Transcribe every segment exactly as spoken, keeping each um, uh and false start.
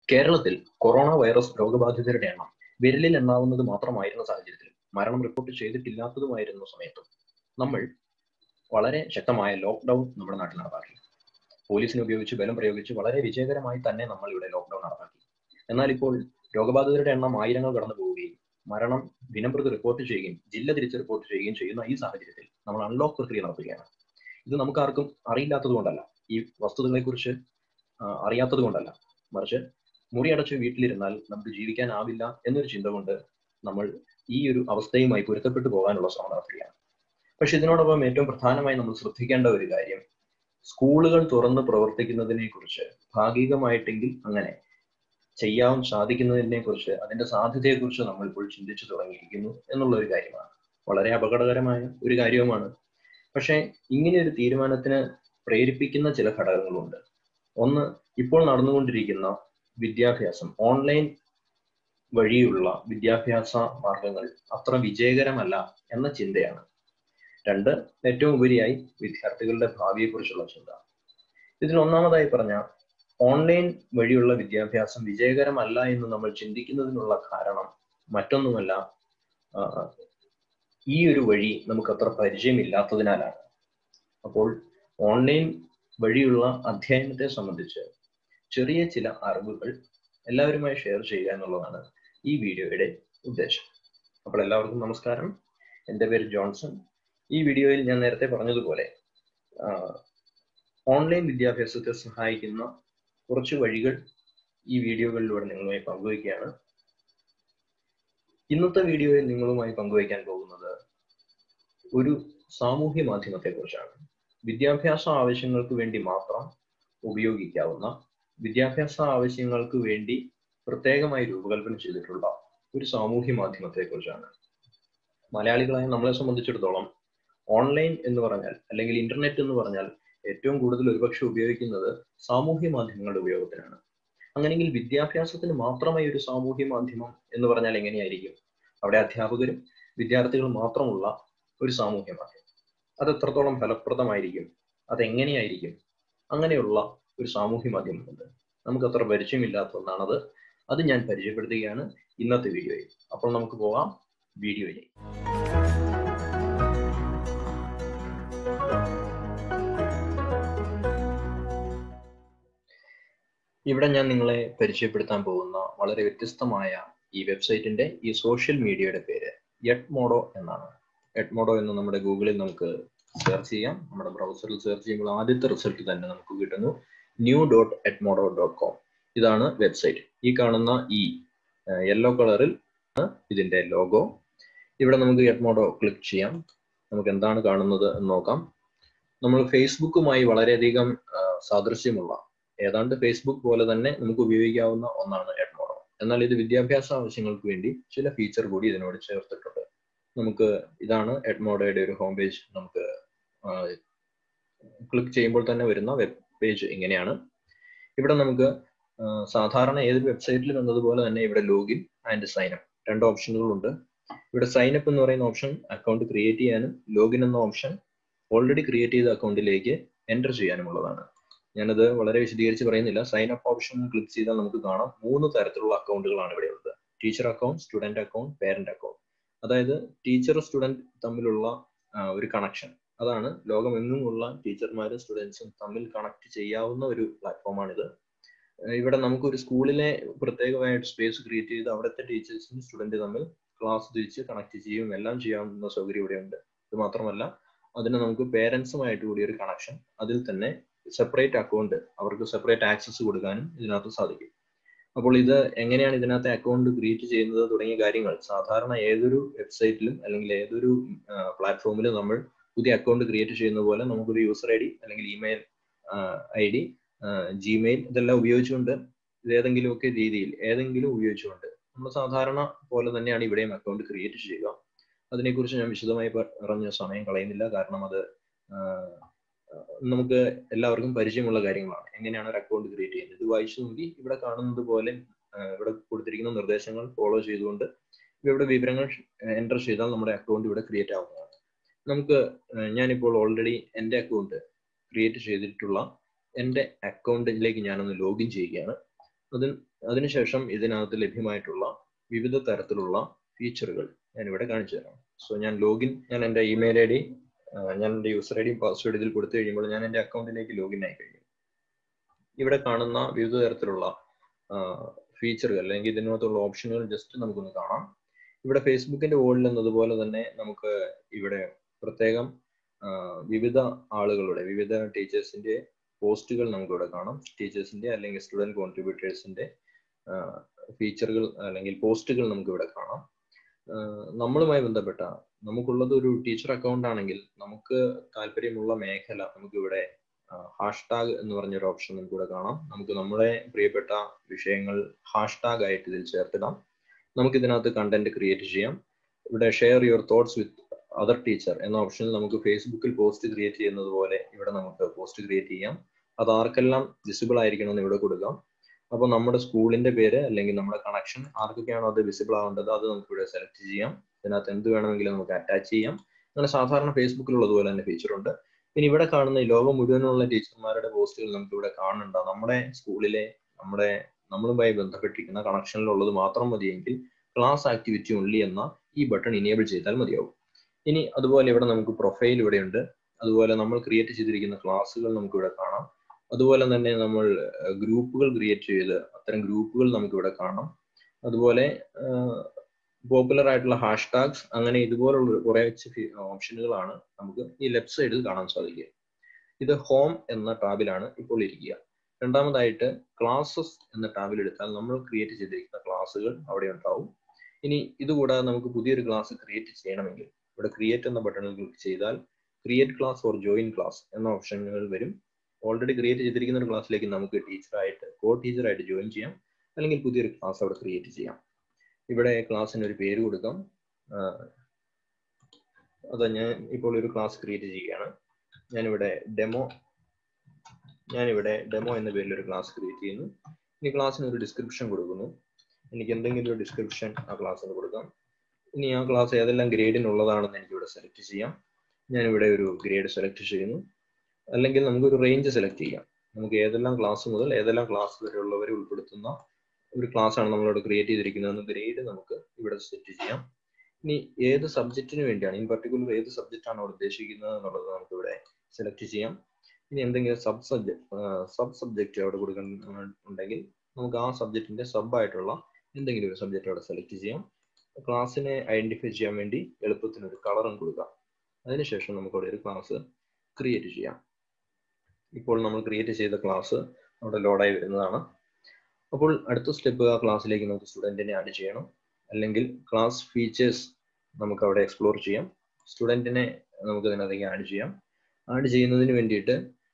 കേരളത്തിൽ corona virus രോഗബാധിതരുടെ എണ്ണം വിരലിൽ എണ്ണാവുന്നത് മാത്രമായിരുന്ന സാഹചര്യത്തിൽ മരണം റിപ്പോർട്ട് ചെയ്തിട്ടില്ലാത്തതുമായിരുന്ന സമയത്തും നമ്മൾ വളരെ ശക്തമായ ലോക്ക്ഡൌൺ നമ്മുടെ നാട്ടിൽ നടപ്പാക്കി. പോലീസിനെ ഉപയോഗിച്ച് ബലം പ്രയോഗിച്ച് വളരെ വിജയകരമായി തന്നെ നമ്മൾ ഇവിടെ ലോക്ക്ഡൌൺ നടപ്പാക്കി. എന്നാൽ ഇപ്പോൾ രോഗബാധിതരുടെ എണ്ണം ആയിരങ്ങൾ കടന്നു പോവുകയും മരണം ദിനംപ്രതി റിപ്പോർട്ട് ചെയ്യുകയും ജില്ല തിരിച്ച് റിപ്പോർട്ട് ചെയ്യുകയും ചെയ്യുന്ന ഈ സാഹചര്യത്തിൽ നമ്മൾ അൺലോക്ക് പ്രക്രിയ നടത്തുകയാണ്. ഇത് നമുക്ക് ആർക്കും അറിയില്ലാത്തത് കൊണ്ടല്ല, ഈ വസ്തുതകളെക്കുറിച്ച് അറിയാത്തത് കൊണ്ടല്ല, മറിച്ച് മുറിയടച്ച് വീട്ടിലിരുന്നാൽ നമുക്ക് ജീവിക്കാനാവില്ല എന്നൊരു ചിന്ത കൊണ്ട് നമ്മൾ ഈ ഒരു അവസ്ഥയുമായി പൊരുത്തപ്പെട്ടു പോകാനുള്ള ശ്രമം നടത്തുകയാണ്. പക്ഷെ ഇതിനോടൊപ്പം ഏറ്റവും പ്രധാനമായി നമ്മൾ ശ്രദ്ധിക്കേണ്ട ഒരു കാര്യം, സ്കൂളുകൾ തുറന്ന് പ്രവർത്തിക്കുന്നതിനെ കുറിച്ച് ഭാഗികമായിട്ടെങ്കിൽ അങ്ങനെ ചെയ്യാൻ സാധിക്കുന്നതിനെ കുറിച്ച്, അതിന്റെ സാധ്യതയെക്കുറിച്ച് നമ്മൾ ഇപ്പോൾ ചിന്തിച്ചു തുടങ്ങിയിരിക്കുന്നു എന്നുള്ള ഒരു കാര്യമാണ്. വളരെ അപകടകരമായ ഒരു കാര്യവുമാണ്. പക്ഷേ ഇങ്ങനെ ഒരു തീരുമാനത്തിന് പ്രേരിപ്പിക്കുന്ന ചില ഘടകങ്ങളുണ്ട്. ഒന്ന്, ഇപ്പോൾ നടന്നുകൊണ്ടിരിക്കുന്ന വിദ്യാഭ്യാസം, ഓൺലൈൻ വഴിയുള്ള വിദ്യാഭ്യാസ മാർഗങ്ങൾ അത്ര വിജയകരമല്ല എന്ന ചിന്തയാണ്. രണ്ട്, ഏറ്റവും ഉപരിയായി വിദ്യാർത്ഥികളുടെ ഭാവിയെക്കുറിച്ചുള്ള ചിന്ത. ഇതിൽ ഒന്നാമതായി പറഞ്ഞ ഓൺലൈൻ വഴിയുള്ള വിദ്യാഭ്യാസം വിജയകരമല്ല എന്ന് നമ്മൾ ചിന്തിക്കുന്നതിനുള്ള കാരണം മറ്റൊന്നുമല്ല, ഈ ഒരു വഴി നമുക്ക് അത്ര പരിചയമില്ലാത്തതിനാലാണ്. അപ്പോൾ ഓൺലൈൻ വഴിയുള്ള അധ്യയനത്തെ സംബന്ധിച്ച് ചെറിയ ചില അറിവുകൾ എല്ലാവരുമായി ഷെയർ ചെയ്യുക എന്നുള്ളതാണ് ഈ വീഡിയോയുടെ ഉദ്ദേശം. അപ്പോൾ എല്ലാവർക്കും നമസ്കാരം. എൻ്റെ പേര് ജോൺസൺ. ഈ വീഡിയോയിൽ ഞാൻ നേരത്തെ പറഞ്ഞതുപോലെ ഓൺലൈൻ വിദ്യാഭ്യാസത്തെ സഹായിക്കുന്ന കുറച്ച് വഴികൾ ഈ വീഡിയോകളിലൂടെ നിങ്ങളുമായി പങ്കുവയ്ക്കുകയാണ്. ഇന്നത്തെ വീഡിയോയിൽ നിങ്ങളുമായി പങ്കുവയ്ക്കാൻ പോകുന്നത് ഒരു സാമൂഹ്യ മാധ്യമത്തെ കുറിച്ചാണ്. വിദ്യാഭ്യാസ ആവശ്യങ്ങൾക്ക് വേണ്ടി മാത്രം ഉപയോഗിക്കാവുന്ന, വിദ്യാഭ്യാസ ആവശ്യങ്ങൾക്ക് വേണ്ടി പ്രത്യേകമായി രൂപകൽപ്പന ചെയ്തിട്ടുള്ള ഒരു സാമൂഹ്യ മാധ്യമത്തെ കുറിച്ചാണ്. മലയാളികളായ നമ്മളെ സംബന്ധിച്ചിടത്തോളം ഓൺലൈൻ എന്ന് പറഞ്ഞാൽ, അല്ലെങ്കിൽ ഇന്റർനെറ്റ് എന്ന് പറഞ്ഞാൽ ഏറ്റവും കൂടുതൽ ഒരുപക്ഷെ ഉപയോഗിക്കുന്നത് സാമൂഹ്യ മാധ്യമങ്ങളുടെ ഉപയോഗത്തിനാണ്. അങ്ങനെയെങ്കിൽ വിദ്യാഭ്യാസത്തിന് മാത്രമായി ഒരു സാമൂഹ്യ മാധ്യമം എന്ന് പറഞ്ഞാൽ എങ്ങനെയായിരിക്കും? അവിടെ അധ്യാപകരും വിദ്യാർത്ഥികളും മാത്രമുള്ള ഒരു സാമൂഹ്യ മാധ്യമം, അത് എത്രത്തോളം ഫലപ്രദമായിരിക്കും? അതെങ്ങനെയായിരിക്കും? അങ്ങനെയുള്ള ഒരു സാമൂഹ്യ മാധ്യമമുണ്ട്. നമുക്ക് അത്ര പരിചയമില്ലാത്ത ഒന്നാണത്. അത് ഞാൻ പരിചയപ്പെടുത്തുകയാണ് ഇന്നത്തെ വീഡിയോയിൽ. അപ്പോൾ നമുക്ക് പോകാം വീഡിയോയിലേക്ക്. ഇവിടെ ഞാൻ നിങ്ങളെ പരിചയപ്പെടുത്താൻ പോകുന്ന വളരെ വ്യത്യസ്തമായ ഈ വെബ്സൈറ്റിന്റെ, ഈ സോഷ്യൽ മീഡിയയുടെ പേര് എഡ്മോഡോ എന്നാണ്. എഡ്മോഡോ എന്ന് നമ്മുടെ ഗൂഗിളിൽ നമുക്ക് സെർച്ച് ചെയ്യാം. നമ്മുടെ ബ്രൗസറിൽ സെർച്ച് ചെയ്യുമ്പോൾ ആദ്യത്തെ റിസൾട്ട് തന്നെ നമുക്ക് കിട്ടുന്നു new dot Edmodo dot com. ഇതാണ് വെബ്സൈറ്റ്. ഈ കാണുന്ന ഈ യെല്ലോ കളറിൽ ഇതിന്റെ ലോഗോ. ഇവിടെ നമുക്ക് എഡ്മോഡോ ക്ലിക്ക് ചെയ്യാം. നമുക്ക് എന്താണ് കാണുന്നത് എന്ന് നോക്കാം. നമ്മൾ ഫേസ്ബുക്കുമായി വളരെയധികം സാദൃശ്യമുള്ള, ഏതാണ്ട് ഫേസ്ബുക്ക് പോലെ തന്നെ നമുക്ക് ഉപയോഗിക്കാവുന്ന ഒന്നാണ് എഡ്മോഡോ. എന്നാൽ ഇത് വിദ്യാഭ്യാസ ആവശ്യങ്ങൾക്ക് വേണ്ടി ചില ഫീച്ചർ കൂടി ഇതിനോട് ചേർത്തിട്ടുണ്ട്. നമുക്ക് ഇതാണ് എഡ്മോഡോയുടെ ഒരു ഹോം പേജ്. നമുക്ക് ക്ലിക്ക് ചെയ്യുമ്പോൾ തന്നെ വരുന്ന വെബ് പേജ് ഇങ്ങനെയാണ്. ഇവിടെ നമുക്ക് സാധാരണ ഏതൊരു വെബ്സൈറ്റിലും എന്നതുപോലെ തന്നെ ഇവിടെ ലോഗിൻ ആൻഡ് സൈനപ്പ് രണ്ട് ഓപ്ഷനുകളുണ്ട്. ഇവിടെ സൈനപ്പ് എന്ന് പറയുന്ന ഓപ്ഷൻ അക്കൗണ്ട് ക്രിയേറ്റ് ചെയ്യാനും, ലോഗിൻ എന്ന ഓപ്ഷൻ ഓൾറെഡി ക്രിയേറ്റ് ചെയ്ത അക്കൗണ്ടിലേക്ക് എൻ്റർ ചെയ്യാനുമുള്ളതാണ്. ഞാനത് വളരെ വിശദീകരിച്ച് പറയുന്നില്ല. സൈൻ അപ്പ് ഓപ്ഷൻ ക്ലിക്ക് ചെയ്താൽ നമുക്ക് കാണാം മൂന്ന് തരത്തിലുള്ള അക്കൗണ്ടുകളാണ് ഇവിടെ ഉള്ളത്. Teacher account, student account, parent account. അതായത് ടീച്ചർ സ്റ്റുഡന്റ് തമ്മിലുള്ള ഒരു കണക്ഷൻ, അതാണ് ലോകമെങ്ങുമുള്ള ടീച്ചർമാരും സ്റ്റുഡൻസും തമ്മിൽ കണക്ട് ചെയ്യാവുന്ന ഒരു പ്ലാറ്റ്ഫോമാണിത്. ഇവിടെ നമുക്കൊരു സ്കൂളിലെ പ്രത്യേകമായിട്ട് സ്പേസ് ക്രിയേറ്റ് ചെയ്ത് അവിടുത്തെ ടീച്ചേഴ്സും സ്റ്റുഡന്റ് തമ്മിൽ ക്ലാസ് തിരിച്ച് കണക്ട് ചെയ്യും എല്ലാം ചെയ്യാവുന്ന സൗകര്യം ഇവിടെയുണ്ട്. ഇത് മാത്രമല്ല, അതിന് നമുക്ക് പേരൻസുമായിട്ട് കൂടി ഒരു കണക്ഷൻ, അതിൽ തന്നെ സെപ്പറേറ്റ് അക്കൗണ്ട്, അവർക്ക് സെപ്പറേറ്റ് ആക്സസ് കൊടുക്കാനും ഇതിനകത്ത് സാധിക്കും. അപ്പോൾ ഇത് എങ്ങനെയാണ് ഇതിനകത്ത് അക്കൗണ്ട് ക്രിയേറ്റ് ചെയ്യുന്നത് തുടങ്ങിയ കാര്യങ്ങൾ സാധാരണ ഏതൊരു വെബ്സൈറ്റിലും അല്ലെങ്കിൽ ഏതൊരു പ്ലാറ്റ്ഫോമിലും നമ്മൾ പുതിയ അക്കൗണ്ട് ക്രിയേറ്റ് ചെയ്യുന്ന പോലെ നമുക്കൊരു യൂസർ ഐ ഡി അല്ലെങ്കിൽ ഇമെയിൽ ഐ ഡി, ജിമെയിൽ ഇതെല്ലാം ഉപയോഗിച്ചുകൊണ്ട് ഏതെങ്കിലുമൊക്കെ രീതിയിൽ ഏതെങ്കിലും ഉപയോഗിച്ചുകൊണ്ട് നമ്മൾ സാധാരണ പോലെ തന്നെയാണ് ഇവിടെയും അക്കൗണ്ട് ക്രിയേറ്റ് ചെയ്യുക. അതിനെക്കുറിച്ച് ഞാൻ വിശദമായി പറഞ്ഞ സമയം കളയുന്നില്ല, കാരണം അത് നമുക്ക് എല്ലാവർക്കും പരിചയമുള്ള കാര്യങ്ങളാണ്. എങ്ങനെയാണ് ഒരു അക്കൗണ്ട് ക്രിയേറ്റ് ചെയ്യുന്നത്? ഇത് വായിച്ചു നോക്കി ഇവിടെ കാണുന്നത് പോലെ ഇവിടെ കൊടുത്തിരിക്കുന്ന നിർദ്ദേശങ്ങൾ ഫോളോ ചെയ്തുകൊണ്ട് ഇവിടെ വിവരങ്ങൾ എൻ്റർ ചെയ്താൽ നമ്മുടെ അക്കൗണ്ട് ഇവിടെ ക്രിയേറ്റ് ആവുന്നതാണ്. നമുക്ക് ഞാനിപ്പോൾ ഓൾറെഡി എൻ്റെ അക്കൗണ്ട് ക്രിയേറ്റ് ചെയ്തിട്ടുള്ള എൻ്റെ അക്കൗണ്ടിലേക്ക് ഞാനൊന്ന് ലോഗിൻ ചെയ്യുകയാണ്. അതിന് അതിനുശേഷം ഇതിനകത്ത് ലഭ്യമായിട്ടുള്ള വിവിധ തരത്തിലുള്ള ഫീച്ചറുകൾ ഞാനിവിടെ കാണിച്ചു തരാം. സോ ഞാൻ ലോഗിൻ ഞാൻ എൻ്റെ ഇമെയിൽ ഐ ഡി ഞാൻ എൻ്റെ യൂസർ ഐ ഡിയും പാസ്വേഡ് ഇതിൽ കൊടുത്തു കഴിയുമ്പോൾ ഞാൻ എൻ്റെ അക്കൗണ്ടിലേക്ക് ലോഗിൻ ആയി കഴിയും. ഇവിടെ കാണുന്ന വിവിധ തരത്തിലുള്ള ഫീച്ചറുകൾ അല്ലെങ്കിൽ ഇതിനകത്തുള്ള ഓപ്ഷനുകൾ ജസ്റ്റ് നമുക്കൊന്ന് കാണാം. ഇവിടെ ഫേസ്ബുക്കിന്റെ വോളിൽ എന്നതുപോലെ തന്നെ നമുക്ക് ഇവിടെ പ്രത്യേകം വിവിധ ആളുകളുടെ വിവിധ ടീച്ചേഴ്സിന്റെ പോസ്റ്റുകൾ നമുക്കിവിടെ കാണാം. ടീച്ചേഴ്സിന്റെ അല്ലെങ്കിൽ സ്റ്റുഡൻറ് കോൺട്രിബ്യൂട്ടേഴ്സിന്റെ ഫീച്ചറുകൾ അല്ലെങ്കിൽ പോസ്റ്റുകൾ നമുക്കിവിടെ കാണാം. നമ്മളുമായി ബന്ധപ്പെട്ട നമുക്കുള്ളത് ഒരു ടീച്ചർ അക്കൗണ്ട് ആണെങ്കിൽ നമുക്ക് താല്പര്യമുള്ള മേഖല നമുക്കിവിടെ ഹാഷ്ടാഗ് എന്ന് പറഞ്ഞൊരു ഓപ്ഷൻ നമുക്കിവിടെ കാണാം. നമുക്ക് നമ്മുടെ പ്രിയപ്പെട്ട വിഷയങ്ങൾ ഹാഷ്ടാഗ് ആയിട്ട് ഇതിൽ ചേർത്തിടാം. നമുക്ക് ഇതിനകത്ത് കണ്ടന്റ് ക്രിയേറ്റ് ചെയ്യാം. ഇവിടെ share your thoughts with other teacher എന്ന ഓപ്ഷനിൽ നമുക്ക് ഫേസ്ബുക്കിൽ പോസ്റ്റ് ക്രിയേറ്റ് ചെയ്യുന്നത് പോലെ ഇവിടെ നമുക്ക് പോസ്റ്റ് ക്രിയേറ്റ് ചെയ്യാം. അത് ആർക്കെല്ലാം വിസിബിൾ ആയിരിക്കണം എന്ന് ഇവിടെ കൊടുക്കാം. അപ്പോൾ നമ്മുടെ സ്കൂളിന്റെ പേര് അല്ലെങ്കിൽ നമ്മുടെ കണക്ഷൻ ആർക്കൊക്കെയാണോ അത് വിസിബിൾ ആവേണ്ടത് അത് നമുക്ക് ഇവിടെ സെലക്ട് ചെയ്യാം. ഇതിനകത്ത് എന്ത് വേണമെങ്കിലും നമുക്ക് അറ്റാച്ച് ചെയ്യാം. അങ്ങനെ സാധാരണ ഫേസ്ബുക്കിലുള്ളതുപോലെ തന്നെ ഫീച്ചർ ഉണ്ട്. പിന്നെ ഇവിടെ കാണുന്ന ഈ ലോകം മുഴുവനുള്ള ടീച്ചർമാരുടെ പോസ്റ്റുകൾ നമുക്ക് ഇവിടെ കാണുന്നുണ്ട്. നമ്മുടെ സ്കൂളിലെ നമ്മുടെ നമ്മളുമായി ബന്ധപ്പെട്ടിരിക്കുന്ന കണക്ഷനിലുള്ളത് മാത്രം മതിയെങ്കിൽ ക്ലാസ് ആക്ടിവിറ്റി ഓൺലി എന്ന ഈ ബട്ടൺ ഇനേബിൾ ചെയ്താൽ മതിയാവും. ഇനി അതുപോലെ ഇവിടെ നമുക്ക് പ്രൊഫൈൽ ഇവിടെയുണ്ട്. അതുപോലെ നമ്മൾ ക്രിയേറ്റ് ചെയ്തിരിക്കുന്ന ക്ലാസ്സുകൾ നമുക്ക് ഇവിടെ കാണാം. അതുപോലെ തന്നെ നമ്മൾ ഗ്രൂപ്പുകൾ ക്രിയേറ്റ് ചെയ്ത് അത്തരം ഗ്രൂപ്പുകൾ നമുക്ക് ഇവിടെ കാണാം. അതുപോലെ പോപ്പുലർ ആയിട്ടുള്ള ഹാഷ്ടാഗ്സ് അങ്ങനെ ഇതുപോലുള്ള കുറെ ഓപ്ഷനുകളാണ് നമുക്ക് ഈ ലെഫ്റ്റ് സൈഡിൽ കാണാൻ സാധിക്കുക. ഇത് ഹോം എന്ന ടാബിലാണ് ഇപ്പോൾ ഇരിക്കുക. രണ്ടാമതായിട്ട് ക്ലാസ്സസ് എന്ന ടാബിൽ എടുത്താൽ നമ്മൾ ക്രിയേറ്റ് ചെയ്തിരിക്കുന്ന ക്ലാസ്സുകൾ അവിടെ ഉണ്ടാവും. ഇനി ഇതുകൂടാതെ നമുക്ക് പുതിയൊരു ക്ലാസ് ക്രിയേറ്റ് ചെയ്യണമെങ്കിൽ ഇവിടെ ക്രിയേറ്റ് എന്ന ബട്ടണിൽ ക്ലിക്ക് ചെയ്താൽ create class or join class എന്ന ഓപ്ഷനുകൾ വരും. ഓൾറെഡി ക്രിയേറ്റ് ചെയ്തിരിക്കുന്ന ഒരു ക്ലാസ്സിലേക്ക് നമുക്ക് ടീച്ചറായിട്ട് കോ ടീച്ചറായിട്ട് ജോയിൻ ചെയ്യാം, അല്ലെങ്കിൽ പുതിയൊരു ക്ലാസ് അവിടെ ക്രിയേറ്റ് ചെയ്യാം. ഇവിടെ ക്ലാസ്സിന് ഒരു പേര് കൊടുക്കാം. അത് ഞാൻ ഇപ്പോൾ ഒരു ക്ലാസ് ക്രിയേറ്റ് ചെയ്യുകയാണ്. ഞാനിവിടെ ഡെമോ ഞാനിവിടെ ഡെമോ എന്ന പേരിൽ ഒരു ക്ലാസ് ക്രിയേറ്റ് ചെയ്യുന്നു. ഇനി ക്ലാസ്സിന് ഒരു ഡിസ്ക്രിപ്ഷൻ കൊടുക്കുന്നു. എനിക്ക് എന്തെങ്കിലും ഒരു ഡിസ്ക്രിപ്ഷൻ ആ ക്ലാസ്സിന് കൊടുക്കാം. ഇനി ആ ക്ലാസ് ഏതെല്ലാം ഗ്രേഡിനുള്ളതാണെന്ന് എനിക്കിവിടെ സെലക്ട് ചെയ്യാം. ഞാനിവിടെ ഒരു ഗ്രേഡ് സെലക്ട് ചെയ്യുന്നു. അല്ലെങ്കിൽ നമുക്കൊരു റേഞ്ച് സെലക്ട് ചെയ്യാം. നമുക്ക് ഏതെല്ലാം ക്ലാസ് മുതൽ ഏതെല്ലാം ക്ലാസ് വരെയുള്ളവരെ ഉൾപ്പെടുത്തുന്ന ഒരു ക്ലാസ് ആണ് നമ്മളോട് ക്രിയേറ്റ് ചെയ്തിരിക്കുന്നതെന്ന് ഗ്രേഡ് നമുക്ക് ഇവിടെ സെറ്റ് ചെയ്യാം. ഇനി ഏത് സബ്ജക്റ്റിന് വേണ്ടിയാണ്, ഇൻ പർട്ടിക്കുലർ ഏത് സബ്ജക്റ്റ് ആണ് അവിടെ ഉദ്ദേശിക്കുന്നത് എന്നുള്ളത് നമുക്ക് ഇവിടെ സെലക്ട് ചെയ്യാം. ഇനി എന്തെങ്കിലും സബ് സബ്ജക്ട് സബ് സബ്ജക്റ്റ് അവിടെ കൊടുക്കുന്ന ഉണ്ടെങ്കിൽ നമുക്ക് ആ സബ്ജക്റ്റിന്റെ സബ് ആയിട്ടുള്ള എന്തെങ്കിലും ഒരു സബ്ജക്റ്റ് അവിടെ സെലക്ട് ചെയ്യാം. ക്ലാസ്സിനെ ഐഡന്റിഫൈ ചെയ്യാൻ വേണ്ടി എളുപ്പത്തിന് ഒരു കളറും കൊടുക്കാം. അതിനുശേഷം നമുക്ക് അവിടെ ഒരു ക്ലാസ് ക്രിയേറ്റ് ചെയ്യാം. ഇപ്പോൾ നമ്മൾ ക്രിയേറ്റ് ചെയ്ത ക്ലാസ് അവിടെ ലോഡായി വരുന്നതാണ്. അപ്പോൾ അടുത്ത സ്റ്റെപ്പ് ആ ക്ലാസ്സിലേക്ക് നമുക്ക് സ്റ്റുഡൻറ്റിനെ ആഡ് ചെയ്യണം. അല്ലെങ്കിൽ ക്ലാസ് ഫീച്ചേഴ്സ് നമുക്ക് അവിടെ എക്സ്പ്ലോർ ചെയ്യാം. സ്റ്റുഡൻറ്റിനെ നമുക്ക് ഇതിനകത്തേക്ക് ആഡ് ചെയ്യാം. ആഡ് ചെയ്യുന്നതിന് വേണ്ടിയിട്ട്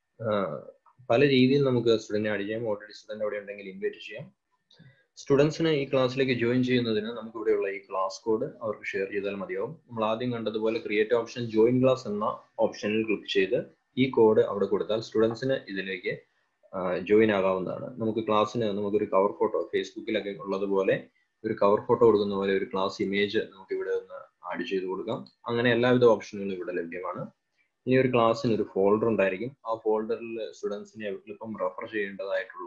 പല രീതിയിൽ നമുക്ക് സ്റ്റുഡൻറ്റിനെ ആഡ് ചെയ്യാം. ഓൾറെഡി സ്റ്റുഡൻറ്റ് അവിടെ ഉണ്ടെങ്കിൽ ഇൻവൈറ്റ് ചെയ്യാം. സ്റ്റുഡൻസിനെ ഈ ക്ലാസ്സിലേക്ക് ജോയിൻ ചെയ്യുന്നതിന് നമുക്ക് ഇവിടെയുള്ള ഈ ക്ലാസ് കോഡ് അവർക്ക് ഷെയർ ചെയ്താൽ മതിയാവും. നമ്മൾ ആദ്യം കണ്ടതുപോലെ ക്രിയേറ്റ് ഓപ്ഷൻ ജോയിൻ ക്ലാസ് എന്ന ഓപ്ഷനിൽ ക്ലിക്ക് ചെയ്ത് ഈ കോഡ് അവിടെ കൊടുത്താൽ സ്റ്റുഡൻസിന് ഇതിലേക്ക് ജോയിൻ ആകാവുന്നതാണ്. നമുക്ക് ക്ലാസ്സിന് നമുക്കൊരു കവർ ഫോട്ടോ ഫേസ്ബുക്കിലൊക്കെ ഉള്ളതുപോലെ ഒരു കവർ ഫോട്ടോ കൊടുക്കുന്ന പോലെ ഒരു ക്ലാസ് ഇമേജ് നമുക്ക് ഇവിടെ ഒന്ന് ആഡ് ചെയ്ത് കൊടുക്കാം. അങ്ങനെ എല്ലാവിധ ഓപ്ഷനുകളും ഇവിടെ ലഭ്യമാണ്. ഇനി ഒരു ക്ലാസ്സിന് ഒരു ഫോൾഡർ ഉണ്ടായിരിക്കും. ആ ഫോൾഡറിൽ സ്റ്റുഡൻസിനെ എളുപ്പം റെഫർ ചെയ്യേണ്ടതായിട്ടുള്ള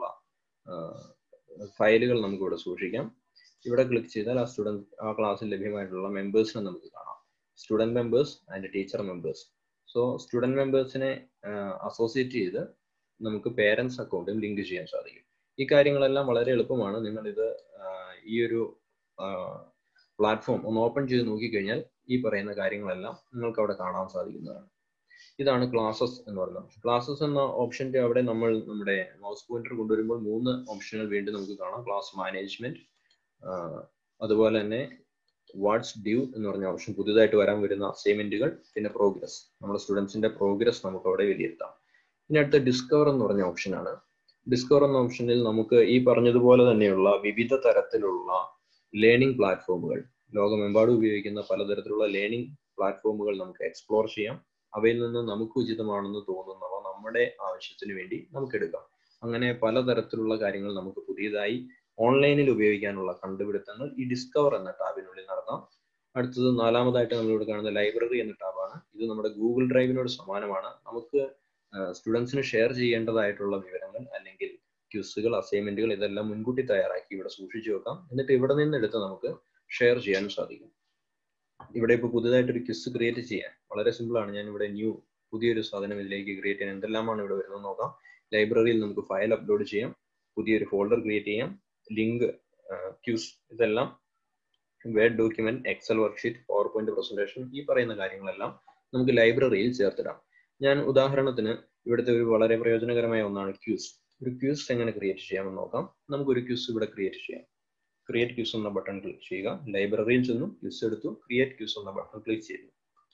ഫയലുകൾ നമുക്ക് ഇവിടെ സൂക്ഷിക്കാം. ഇവിടെ ക്ലിക്ക് ചെയ്താൽ ആ സ്റ്റുഡൻറ് ആ ക്ലാസ്സിൽ ലഭ്യമായിട്ടുള്ള മെമ്പേഴ്സിനെ നമുക്ക് കാണാം. Student members and teacher members. So student മെമ്പേഴ്സിനെ അസോസിയേറ്റ് ചെയ്ത് നമുക്ക് പേരൻസ് അക്കൗണ്ടും ലിങ്ക് ചെയ്യാൻ സാധിക്കും. ഈ കാര്യങ്ങളെല്ലാം വളരെ എളുപ്പമാണ്. നിങ്ങളിത് ഈ ഒരു പ്ലാറ്റ്ഫോം ഒന്ന് ഓപ്പൺ ചെയ്ത് നോക്കിക്കഴിഞ്ഞാൽ ഈ പറയുന്ന കാര്യങ്ങളെല്ലാം നിങ്ങൾക്ക് അവിടെ കാണാൻ സാധിക്കുന്നതാണ്. ഇതാണ് ക്ലാസ്സസ് എന്ന് പറയുന്നത്. ക്ലാസ്സസ് എന്ന ഓപ്ഷന്റെ അവിടെ നമ്മൾ നമ്മുടെ മൗസ് പോയിന്റർ കൊണ്ടുവരുമ്പോൾ മൂന്ന് ഓപ്ഷനുകൾ വീണ്ടും നമുക്ക് കാണാം. ക്ലാസ് മാനേജ്മെന്റ്, അതുപോലെ തന്നെ വാട്ട്സ് ഡ്യൂ എന്ന് പറഞ്ഞ ഓപ്ഷൻ, പുതിയതായിട്ട് വരാൻ വരുന്ന അസൈൻമെന്റുകൾ, പിന്നെ പ്രോഗ്രസ്, നമ്മുടെ സ്റ്റുഡൻസിന്റെ പ്രോഗ്രസ് നമുക്ക് അവിടെ വിലയിരുത്താം. ഇനി അടുത്ത ഡിസ്കവർ എന്ന് പറഞ്ഞ ഓപ്ഷനാണ്. ഡിസ്കവർ എന്ന ഓപ്ഷനിൽ നമുക്ക് ഈ പറഞ്ഞതുപോലെ തന്നെയുള്ള വിവിധ തരത്തിലുള്ള ലേണിംഗ് പ്ലാറ്റ്ഫോമുകൾ, ലോകമെമ്പാടും ഉപയോഗിക്കുന്ന പലതരത്തിലുള്ള ലേണിംഗ് പ്ലാറ്റ്ഫോമുകൾ നമുക്ക് എക്സ്പ്ലോർ ചെയ്യാം. അവയിൽ നിന്ന് നമുക്ക് ഉചിതമാണെന്ന് തോന്നുന്നവ നമ്മുടെ ആവശ്യത്തിന് വേണ്ടി നമുക്ക് എടുക്കാം. അങ്ങനെ പലതരത്തിലുള്ള കാര്യങ്ങൾ നമുക്ക് പുതിയതായി ഓൺലൈനിൽ ഉപയോഗിക്കാനുള്ള കണ്ടുപിടുത്തങ്ങൾ ഈ ഡിസ്കവർ എന്ന ടാബിനുള്ളിൽ നടത്താം. അടുത്തത് നാലാമതായിട്ട് നമ്മളിവിടെ കാണുന്ന ലൈബ്രറി എന്ന ടാബാണ്. ഇത് നമ്മുടെ ഗൂഗിൾ ഡ്രൈവിനോട് സമാനമാണ്. നമുക്ക് സ്റ്റുഡൻസിന് ഷെയർ ചെയ്യേണ്ടതായിട്ടുള്ള വിവരങ്ങൾ അല്ലെങ്കിൽ ക്യൂസുകൾ, അസൈൻമെന്റുകൾ ഇതെല്ലാം മുൻകൂട്ടി തയ്യാറാക്കി ഇവിടെ സൂക്ഷിച്ചു വെക്കാം. എന്നിട്ട് ഇവിടെ നിന്ന് എടുത്ത് നമുക്ക് ഷെയർ ചെയ്യാൻ സാധിക്കും. ഇവിടെ ഇപ്പോൾ പുതുതായിട്ടൊരു ക്വിസ് ക്രിയേറ്റ് ചെയ്യാൻ വളരെ സിമ്പിൾ ആണ്. ഞാൻ ഇവിടെ ന്യൂ പുതിയൊരു സാധനം ഇതിലേക്ക് ക്രിയേറ്റ് ചെയ്യാൻ എന്തെല്ലാമാണ് ഇവിടെ വരുന്നത് നോക്കാം. ലൈബ്രറിയിൽ നമുക്ക് ഫയൽ അപ്ലോഡ് ചെയ്യാം, പുതിയൊരു ഫോൾഡർ ക്രിയേറ്റ് ചെയ്യാം, ലിങ്ക്, ക്യൂസ്, ഇതെല്ലാം Word document, Excel worksheet, PowerPoint presentation, ഈ പറയുന്ന കാര്യങ്ങളെല്ലാം നമുക്ക് ലൈബ്രറിയിൽ ചേർത്തിടാം. ഞാൻ ഉദാഹരണത്തിന് ഇവിടുത്തെ ഒരു വളരെ പ്രയോജനകരമായ ഒന്നാണ് ക്യൂസ്. ഒരു ക്യൂസ് എങ്ങനെ ക്രിയേറ്റ് ചെയ്യാമെന്ന് നോക്കാം. നമുക്കൊരു ക്യൂസ് ഇവിടെ ക്രിയേറ്റ് ചെയ്യാം. ക്രിയേറ്റ് ക്യൂസ് എന്ന ബട്ടൺ ക്ലിക്ക് ചെയ്യുക. ലൈബ്രറിയിൽ ചെന്നു ക്യൂസ് എടുത്തു, ക്രിയേറ്റ് ക്യൂസ് എന്ന ബട്ടൺ ക്ലിക്ക് ചെയ്തു.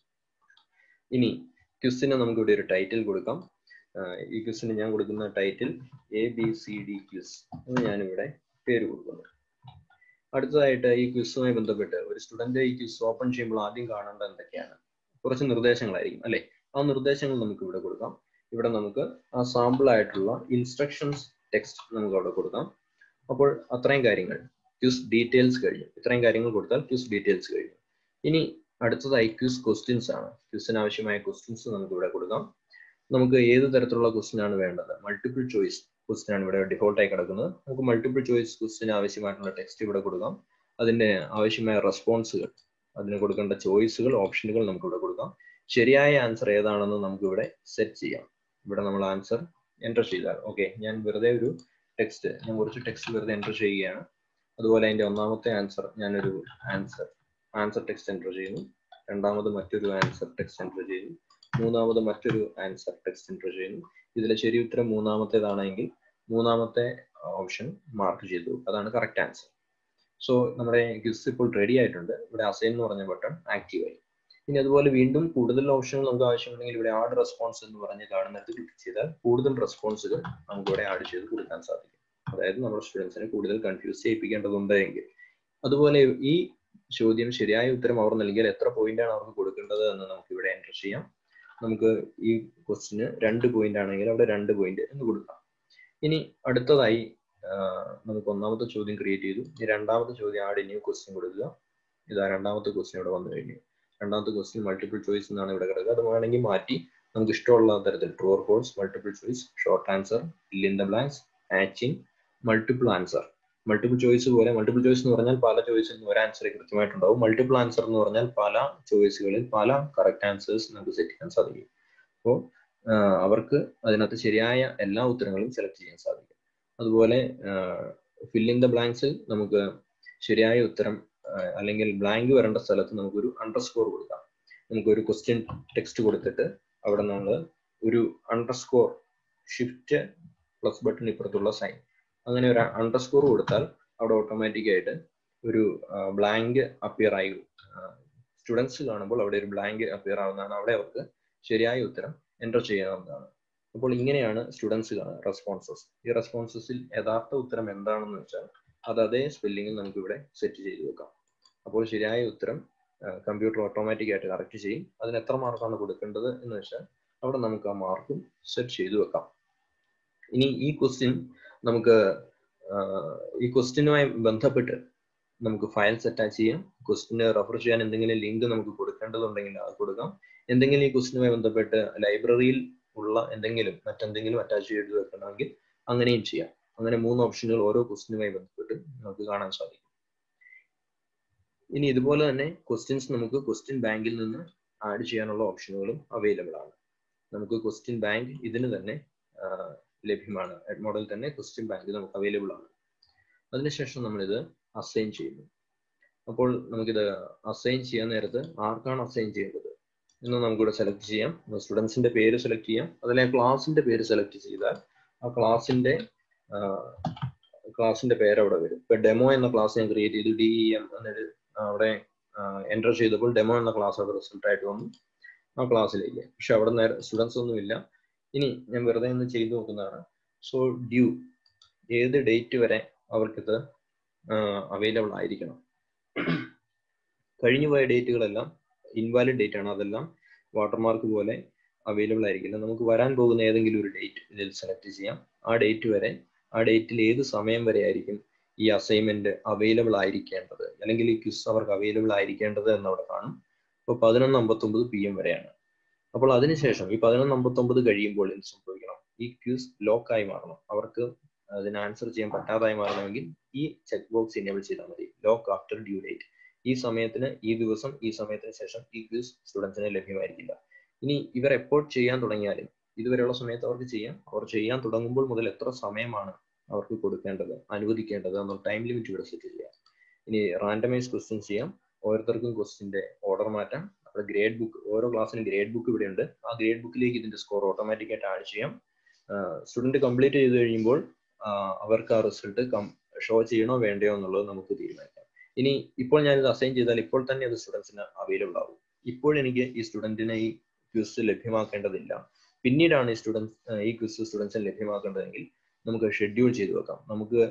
ഇനി ക്യൂസിന് നമുക്ക് ഇവിടെ ഒരു ടൈറ്റിൽ കൊടുക്കാം. ഈ ക്യൂസിന് ഞാൻ കൊടുക്കുന്ന title A B C D quiz എന്ന് ഞാനിവിടെ പേര് കൊടുക്കുന്നു. അടുത്തതായിട്ട് ഈ ക്യൂസുമായി ബന്ധപ്പെട്ട് ഒരു സ്റ്റുഡന്റ് ഈ ക്യൂസ് ഓപ്പൺ ചെയ്യുമ്പോൾ ആദ്യം കാണേണ്ട എന്തൊക്കെയാണ്? കുറച്ച് നിർദ്ദേശങ്ങളായിരിക്കും അല്ലെ? ആ നിർദ്ദേശങ്ങൾ നമുക്ക് ഇവിടെ കൊടുക്കാം. ഇവിടെ നമുക്ക് ആ സാമ്പിൾ ആയിട്ടുള്ള ഇൻസ്ട്രക്ഷൻസ് ടെക്സ്റ്റ് നമുക്ക് അവിടെ കൊടുക്കാം. അപ്പോൾ അത്രയും കാര്യങ്ങൾ, ക്യൂസ് ഡീറ്റെയിൽസ് കഴിഞ്ഞു. ഇത്രയും കാര്യങ്ങൾ കൊടുത്താൽ ക്യൂസ് ഡീറ്റെയിൽസ് കഴിഞ്ഞു. ഇനി അടുത്തതായി ക്യൂസ് ക്വസ്റ്റ്യൻസ് ആണ്. ക്യൂസിന് ആവശ്യമായ ക്വസ്റ്റ്യൻസ് നമുക്ക് ഇവിടെ കൊടുക്കാം. നമുക്ക് ഏത് തരത്തിലുള്ള ക്വസ്റ്റ്യൻ ആണ് വേണ്ടത്? മൾട്ടിപ്പിൾ ചോയ്സ് ക്വസ്റ്റ്യൻ ആണ് ഇവിടെ ഡിഫോൾട്ട് ആയി കിടക്കുന്നത്. നമുക്ക് മൾട്ടിപ്പിൾ ചോയ്സ് ക്വസ്റ്റ്യന് ആവശ്യമായിട്ടുള്ള ടെക്സ്റ്റ് ഇവിടെ കൊടുക്കാം. അതിന്റെ ആവശ്യമായ റെസ്പോൺസുകൾ, അതിന് കൊടുക്കേണ്ട ചോയ്സുകൾ, ഓപ്ഷനുകൾ നമുക്ക് ഇവിടെ കൊടുക്കാം. ശരിയായ ആൻസർ ഏതാണെന്ന് നമുക്ക് ഇവിടെ സെറ്റ് ചെയ്യാം. ഇവിടെ നമ്മൾ ആൻസർ എൻ്റർ ചെയ്താൽ ഓക്കെ. ഞാൻ വെറുതെ ഒരു ടെക്സ്റ്റ്, ഞാൻ കുറച്ച് ടെക്സ്റ്റ് വെറുതെ എൻ്റർ ചെയ്യുകയാണ്. അതുപോലെ അതിന്റെ ഒന്നാമത്തെ ആൻസർ ഞാനൊരു ആൻസർ ആൻസർ ടെക്സ്റ്റ് എൻ്റർ ചെയ്യുന്നു. രണ്ടാമത് മറ്റൊരു ആൻസർ ടെക്സ്റ്റ് എൻ്റർ ചെയ്യുന്നു. മൂന്നാമത് മറ്റൊരു ആൻസർ ടെക്സ്റ്റ് എൻ്റർ ചെയ്യുന്നു. ഇതിലെ ശരി ഉത്തരം മൂന്നാമത്തേതാണെങ്കിൽ മൂന്നാമത്തെ ഓപ്ഷൻ മാർക്ക് ചെയ്തു, അതാണ് കറക്റ്റ് ആൻസർ. സോ നമ്മുടെ ക്വിസ് ഇപ്പോൾ റെഡി ആയിട്ടുണ്ട്. ഇവിടെ അസൈൻ എന്ന് പറഞ്ഞ ബട്ടൺ ആക്റ്റീവ് ആയി. ഇനി അതുപോലെ വീണ്ടും കൂടുതൽ ഓപ്ഷനുകൾ നമുക്ക് ആവശ്യമുണ്ടെങ്കിൽ ഇവിടെ ആഡ് റെസ്പോൺസ് എന്ന് പറഞ്ഞ് കാണുന്നിടത്ത് ക്ലിക്ക് ചെയ്താൽ കൂടുതൽ റെസ്പോൺസുകൾ നമുക്ക് ഇവിടെ ആഡ് ചെയ്ത് കൊടുക്കാൻ സാധിക്കും. അതായത് നമ്മുടെ സ്റ്റുഡൻസിനെ കൂടുതൽ കൺഫ്യൂസ് ചെയ്യിപ്പിക്കേണ്ടതുണ്ട് എങ്കിൽ. അതുപോലെ ഈ ചോദ്യം ശരിയായ ഉത്തരം അവർ നൽകിയാൽ എത്ര പോയിന്റ് ആണ് അവർക്ക് കൊടുക്കേണ്ടത് എന്ന് നമുക്ക് ഇവിടെ എൻ്റർ ചെയ്യാം. നമുക്ക് ഈ ക്വസ്റ്റിന് രണ്ട് പോയിന്റ് ആണെങ്കിൽ അവിടെ രണ്ട് പോയിന്റ് എന്ന് കൊടുക്കാം. ഇനി അടുത്തതായി നമുക്ക് ഒന്നാമത്തെ ചോദ്യം ക്രിയേറ്റ് ചെയ്തു. ഈ രണ്ടാമത്തെ ചോദ്യം ആഡ് ന്യൂ ക്വസ്റ്റ്യൻ കൊടുക്കുക. ഇതാ രണ്ടാമത്തെ ക്വസ്റ്റ്യൻ ഇവിടെ വന്നു കഴിഞ്ഞു. രണ്ടാമത്തെ ക്വസ്റ്റ്യൻ മൾട്ടിപ്പിൾ ചോയ്സ് എന്നാണ് ഇവിടെ കിടക്കുക. അത് വേണമെങ്കിൽ മാറ്റി നമുക്ക് ഇഷ്ടമുള്ള തരത്തിൽ true or false, multiple choice, short answer, fill in the blanks, matching, multiple answer. Multiple choice പോലെ മൾട്ടിപ്പിൾ ചോയ്സ് എന്ന് പറഞ്ഞാൽ പല ചോയ്സിൽ നിന്ന് ഒരു ആൻസർ കൃത്യമായിട്ടുണ്ടാവും. മൾട്ടിപ്പിൾ ആൻസർ എന്ന് പറഞ്ഞാൽ പല ചോയ്സുകളിൽ പല കറക്റ്റ് ആൻസേഴ്സ് നമുക്ക് സെറ്റ് ചെയ്യാൻ സാധിക്കും. അപ്പോൾ അവർക്ക് അതിനകത്ത് ശരിയായ എല്ലാ ഉത്തരങ്ങളും സെലക്ട് ചെയ്യാൻ സാധിക്കും. അതുപോലെ ഫിൽ ഇൻ ദ ബ്ലാങ്ക്സിൽ നമുക്ക് ശരിയായ ഉത്തരം അല്ലെങ്കിൽ ബ്ലാങ്ക് വരേണ്ട സ്ഥലത്ത് നമുക്കൊരു അണ്ടർസ്കോർ കൊടുക്കാം. നമുക്കൊരു ക്വസ്റ്റ്യൻ ടെക്സ്റ്റ് കൊടുത്തിട്ട് അവിടെ നമ്മൾ ഒരു അണ്ടർസ്കോർ, ഷിഫ്റ്റ് പ്ലസ് ബട്ടൺ ഇപ്പുറത്തുള്ള സൈൻ, അങ്ങനെ ഒരു അണ്ടർസ്കോർ കൊടുത്താൽ അവിടെ ഓട്ടോമാറ്റിക് ആയിട്ട് ഒരു ബ്ലാങ്ക് അപ്പിയർ ആയി. സ്റ്റുഡൻസ് കാണുമ്പോൾ അവിടെ ഒരു ബ്ലാങ്ക് അപ്പിയർ ആവുന്നതാണ്. അവിടെ അവർക്ക് ശരിയായ ഉത്തരം എൻ്റർ ചെയ്യാവുന്നതാണ്. അപ്പോൾ ഇങ്ങനെയാണ് സ്റ്റുഡൻസ് റെസ്പോൺസസ്. ഈ റെസ്പോൺസസിൽ യഥാർത്ഥ ഉത്തരം എന്താണെന്ന് വെച്ചാൽ അത് അതേ സ്പെല്ലിങ്ങിൽ നമുക്ക് ഇവിടെ സെറ്റ് ചെയ്ത് വെക്കാം. അപ്പോൾ ശരിയായ ഉത്തരം കമ്പ്യൂട്ടർ ഓട്ടോമാറ്റിക് ആയിട്ട് കറക്റ്റ് ചെയ്യും. അതിന് എത്ര മാർക്കാണ് കൊടുക്കേണ്ടത് എന്ന് വെച്ചാൽ അവിടെ നമുക്ക് ആ മാർക്കും സെറ്റ് ചെയ്ത് വെക്കാം. ഇനി ഈ ക്വസ്റ്റ്യൻ നമുക്ക് ഈ ക്വസ്റ്റ്യനുമായി ബന്ധപ്പെട്ട് നമുക്ക് ഫയൽസ് അറ്റാച്ച് ചെയ്യാം. ക്വസ്റ്റ്യന് റെഫർ ചെയ്യാൻ എന്തെങ്കിലും ലിങ്ക് നമുക്ക് കൊടുക്കേണ്ടതുണ്ടെങ്കിൽ അത് കൊടുക്കാം. എന്തെങ്കിലും ഈ ക്വസ്റ്റ്യനുമായി ബന്ധപ്പെട്ട് ലൈബ്രറിയിൽ ഉള്ള എന്തെങ്കിലും മറ്റെന്തെങ്കിലും അറ്റാച്ച് ചെയ്ത് വെക്കണമെങ്കിൽ അങ്ങനെയും ചെയ്യാം. അങ്ങനെ മൂന്ന് ഓപ്ഷനുകൾ ഓരോ ക്വസ്റ്റ്യനുമായി ബന്ധപ്പെട്ട് നമുക്ക് കാണാൻ സാധിക്കും. ഇനി ഇതുപോലെ തന്നെ ക്വസ്റ്റ്യൻസ് നമുക്ക് ക്വസ്റ്റ്യൻ ബാങ്കിൽ നിന്ന് ആഡ് ചെയ്യാനുള്ള ഓപ്ഷനുകളും അവൈലബിൾ ആണ്. നമുക്ക് ക്വസ്റ്റ്യൻ ബാങ്ക് ഇതിന് തന്നെ ലഭ്യമാണ്. എഡ് മോഡൽ തന്നെ ക്വസ്റ്റ്യൻ ബാങ്ക് നമുക്ക് അവൈലബിൾ ആണ്. അതിനുശേഷം നമ്മളിത് അസൈൻ ചെയ്യുന്നു. അപ്പോൾ നമുക്കിത് അസൈൻ ചെയ്യാൻ നേരത്ത് ആർക്കാണ് അസൈൻ ചെയ്യേണ്ടത് എന്ന് നമുക്കിവിടെ സെലക്ട് ചെയ്യാം. സ്റ്റുഡൻസിന്റെ പേര് സെലക്ട് ചെയ്യാം. അതിലെ ക്ലാസിന്റെ പേര് സെലക്ട് ചെയ്താൽ ആ ക്ലാസിന്റെ ക്ലാസിന്റെ പേര് അവിടെ വരും. ഇപ്പൊ ഡെമോ എന്ന ക്ലാസ് ഞാൻ ക്രിയേറ്റ് ചെയ്തു. ഡി ഇ എം എന്നൊരു അവിടെ എൻ്റർ ചെയ്തപ്പോൾ ഡെമോ എന്ന ക്ലാസ് അവിടെ റിസൾട്ട് ആയിട്ട് വന്നു ആ ക്ലാസ്സിലേക്ക്. പക്ഷെ അവിടെ നേരെ സ്റ്റുഡൻസ് ഒന്നുമില്ല. ഇനി ഞാൻ വെറുതെ ഒന്ന് ചെയ്തു നോക്കുന്നതാണ്. സോ ഡ്യൂ, ഏത് ഡേറ്റ് വരെ അവർക്കിത് അവൈലബിൾ ആയിരിക്കണം. കഴിഞ്ഞുപോയ ഡേറ്റുകളെല്ലാം ഇൻവാലിഡ് ഡേറ്റ് ആണ്. അതെല്ലാം വാട്ടർമാർക്ക് പോലെ അവൈലബിൾ ആയിരിക്കില്ല. നമുക്ക് വരാൻ പോകുന്ന ഏതെങ്കിലും ഒരു ഡേറ്റ് ഇതിൽ സെലക്ട് ചെയ്യാം. ആ ഡേറ്റ് വരെ, ആ ഡേറ്റിൽ ഏത് സമയം വരെ ആയിരിക്കും ഈ അസൈൻമെന്റ് അവൈലബിൾ ആയിരിക്കേണ്ടത്, അല്ലെങ്കിൽ ഈ ക്വിസ് അവർക്ക് അവൈലബിൾ ആയിരിക്കേണ്ടത് എന്നവിടെ കാണും. അപ്പോൾ പതിനൊന്ന് അമ്പത്തൊമ്പത് പി എം വരെയാണ്. അപ്പോൾ അതിനുശേഷം ഈ പതിനൊന്ന് അമ്പത്തൊമ്പത് കഴിയുമ്പോൾ എന്ത് സംഭവിക്കണം? ഈ ക്വിസ് ലോക്കായി മാറണം. അവർക്ക് അതിന് ആൻസർ ചെയ്യാൻ പറ്റാതായി മാറണമെങ്കിൽ ഈ ചെക്ക് ബോക്സ് എനേബിൾ ചെയ്താൽ മതി. Lock after due date. ഈ സമയത്തിന് ഈ ദിവസം ഈ സമയത്തിന് ശേഷം ഈ ക്വിസ് സ്റ്റുഡൻസിന് ലഭ്യമായിരിക്കില്ല. ഇനി ഇവർ എപ്പോൾ ചെയ്യാൻ തുടങ്ങിയാലും ഇതുവരെയുള്ള സമയത്ത് അവർക്ക് ചെയ്യാം. അവർ ചെയ്യാൻ തുടങ്ങുമ്പോൾ മുതൽ എത്ര സമയമാണ് അവർക്ക് കൊടുക്കേണ്ടത്, അനുവദിക്കേണ്ടത് എന്നുള്ള ടൈം ലിമിറ്റ് ഇവിടെ സെറ്റ് ചെയ്യാം. ഇനി റാൻഡമൈസ് ക്വസ്റ്റ്യൻസ് ചെയ്യാം. ഓരോരുത്തർക്കും ക്വസ്റ്റിന്റെ ഓർഡർ മാറ്റാം. നമ്മുടെ ഗ്രേഡ് ബുക്ക്, ഓരോ ക്ലാസ്സിനും ഗ്രേഡ് ബുക്ക് ഇവിടെ ഉണ്ട്. ആ ഗ്രേഡ് ബുക്കിലേക്ക് ഇതിന്റെ സ്കോർ ഓട്ടോമാറ്റിക് ആയിട്ട് ആഡ് ചെയ്യാം. സ്റ്റുഡന്റ് കംപ്ലീറ്റ് ചെയ്ത് കഴിയുമ്പോൾ അവർക്ക് ആ റിസൾട്ട് ഷോ ചെയ്യണോ വേണ്ടയോ എന്നുള്ളത് നമുക്ക് തീരുമാനിക്കാം. ഇനി ഇപ്പോൾ ഞാനിത് അസൈൻ ചെയ്താൽ ഇപ്പോൾ തന്നെ അത് സ്റ്റുഡൻസിന് അവൈലബിൾ ആവും. ഇപ്പോഴെനിക്ക് ഈ സ്റ്റുഡന്റിനെ ഈ ക്വിസ് ലഭ്യമാക്കേണ്ടതില്ല. പിന്നീടാണ് ഈ സ്റ്റുഡൻസ് ഈ ക്വിസ് സ്റ്റുഡൻസിന് ലഭ്യമാക്കേണ്ടതെങ്കിൽ നമുക്ക് ഷെഡ്യൂൾ ചെയ്ത് വെക്കാം. നമുക്ക്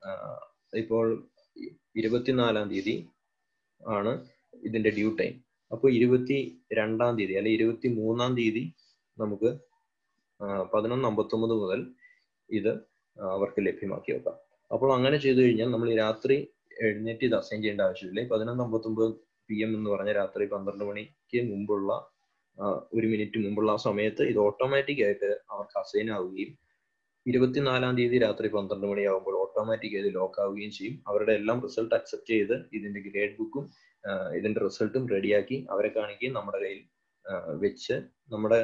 ഇപ്പോൾ ഇരുപത്തിനാലാം തീയതി ആണ് ഇതിന്റെ ഡ്യൂ ടൈം. അപ്പോൾ ഇരുപത്തി രണ്ടാം തീയതി അല്ലെ ഇരുപത്തി മൂന്നാം തീയതി നമുക്ക് പതിനൊന്ന് അമ്പത്തൊമ്പത് മുതൽ ഇത് അവർക്ക് ലഭ്യമാക്കി വെക്കാം. അപ്പോൾ അങ്ങനെ ചെയ്തു കഴിഞ്ഞാൽ നമ്മൾ ഈ രാത്രി എഴുന്നേറ്റ് ഇത് അസൈൻ ചെയ്യേണ്ട ആവശ്യമില്ല. പതിനൊന്ന് അമ്പത്തൊമ്പത് പി എം എന്ന് പറഞ്ഞ രാത്രി പന്ത്രണ്ട് മണിക്ക് മുമ്പുള്ള ഒരു മിനിറ്റ് മുമ്പുള്ള ആ സമയത്ത് ഇത് ഓട്ടോമാറ്റിക് ആയിട്ട് അവർക്ക് അസൈൻ ആവുകയും ഇരുപത്തിനാലാം തീയതി രാത്രി പന്ത്രണ്ട് മണിയാകുമ്പോൾ ഓട്ടോമാറ്റിക് ആയിട്ട് ലോക്ക് ആവുകയും ചെയ്യും. അവരുടെ എല്ലാം റിസൾട്ട് അക്സെപ്റ്റ് ചെയ്ത് ഇതിന്റെ ഗ്രേഡ് ബുക്കും ഇതിന്റെ റിസൾട്ടും റെഡിയാക്കി അവരെ കാണിക്കുകയും നമ്മുടെ കയ്യിൽ വെച്ച് നമ്മുടെ